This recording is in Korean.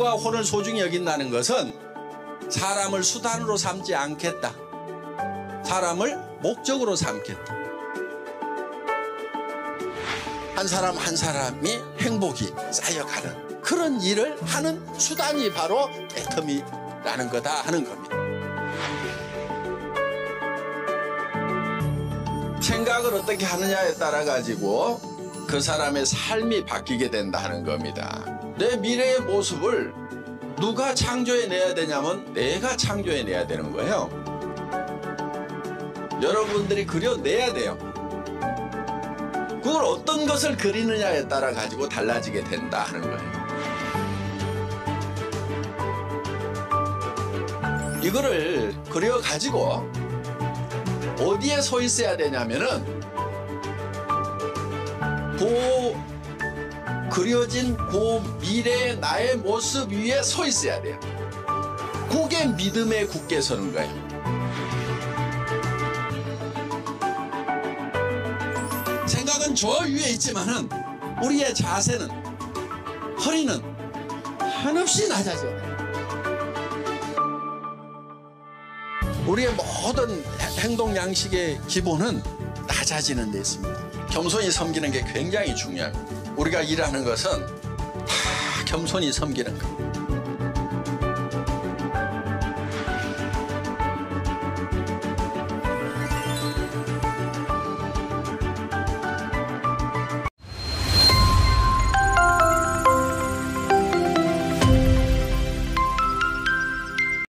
공과 혼을 소중히 여긴다는 것은 사람을 수단으로 삼지 않겠다. 사람을 목적으로 삼겠다. 한 사람 한 사람이 행복이 쌓여가는 그런 일을 하는 수단이 바로 애터미라는 거다 하는 겁니다. 생각을 어떻게 하느냐에 따라 가지고 그 사람의 삶이 바뀌게 된다 하는 겁니다. 내 미래의 모습을 누가 창조해내야 되냐면 내가 창조해내야 되는 거예요. 여러분들이 그려내야 돼요. 그걸 어떤 것을 그리느냐에 따라 가지고 달라지게 된다 하는 거예요. 이거를 그려가지고 어디에 서 있어야 되냐면은 그려진 미래의 나의 모습 위에 서 있어야 돼요. 그게 믿음에 굳게 서는 거예요. 생각은 저 위에 있지만은 우리의 자세는, 허리는 한없이 낮아져요. 우리의 모든 행동 양식의 기본은 낮아지는 데 있습니다. 겸손히 섬기는 게 굉장히 중요합니다. 우리가 일하는 것은 다 겸손히 섬기는 거예요.